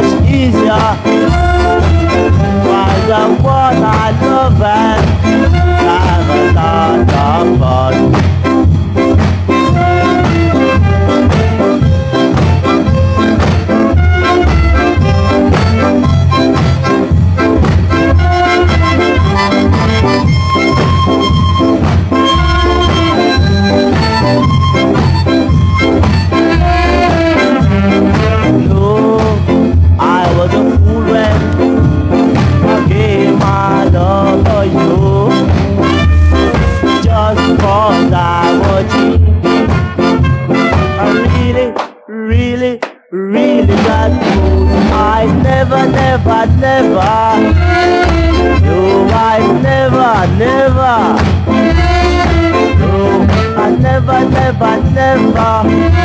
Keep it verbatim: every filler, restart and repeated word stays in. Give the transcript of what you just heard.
much easier. While the one I love and have a lot of fun. Really, really got food. I never, never, never. No, I never, never. No, I never, never, never.